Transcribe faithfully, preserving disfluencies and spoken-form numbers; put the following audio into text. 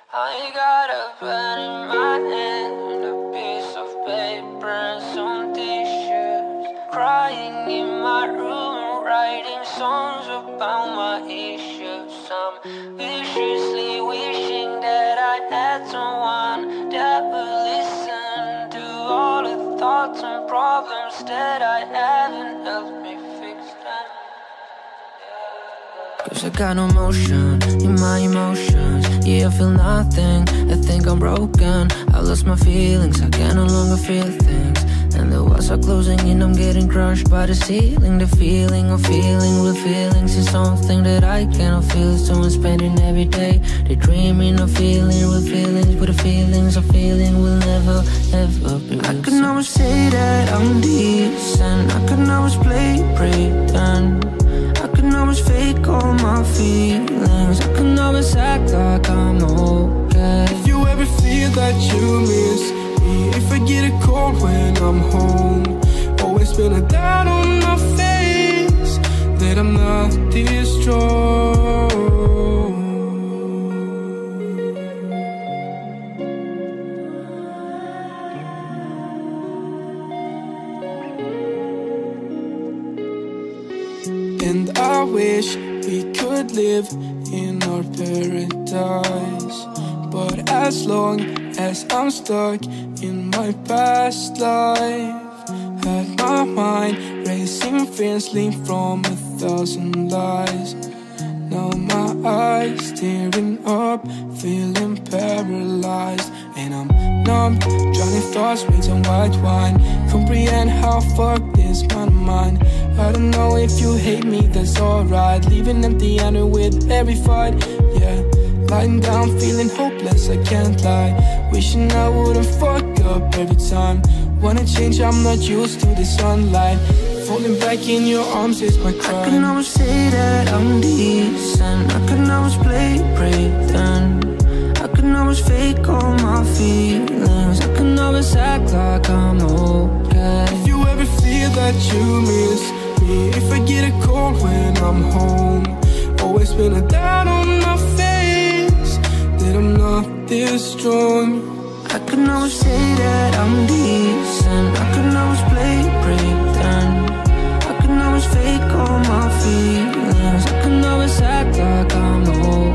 I got a pen in my hand, a piece of paper and some tissues. Crying in my room, writing songs about my issues. I'm viciously wishing that I had someone that would listen to all the thoughts and problems that I haven't helped me fix them. Cause I got no motion in my emotions. Yeah, I feel nothing, I think I'm broken. I lost my feelings, I can no longer feel things. And the walls are closing in, I'm getting crushed by the ceiling. The feeling of feeling with feelings is something that I cannot feel. So I'm spending every day daydreaming of feeling with feelings. But the feelings of feeling will never, ever be real. I can always say that I'm decent, I can always play pretend, I can always fake all my feelings, I can always act like I'm okay. If you ever feel that you miss me, if I get a call when I'm home, always spin it down on my face that I'm not this strong. And I wish we could live in our paradise, but as long as I'm stuck in my past life, had my mind racing fiercely from a thousand lies. Now my eyes staring up, feeling paralyzed, and I'm numb, drowning thoughts with some white wine. Comprehend how fucked this mind of mine. I don't know if you hate me, that's alright. Leaving empty-handed with every fight, yeah. Lying down, feeling hopeless, I can't lie. Wishing I wouldn't fuck up every time. Wanna change, I'm not used to the sunlight. Falling back in your arms is my crime. I can always say that I'm decent, I can always play pretend, I can always fake all my feelings, I can always act like I'm okay. If you ever feel that you miss me, if I get a call when I'm home, always spin it down on my face that I'm not this strong. I can always say that I'm decent, I can always play pretend, I can always fake all my feelings, I can always act like I'm okay.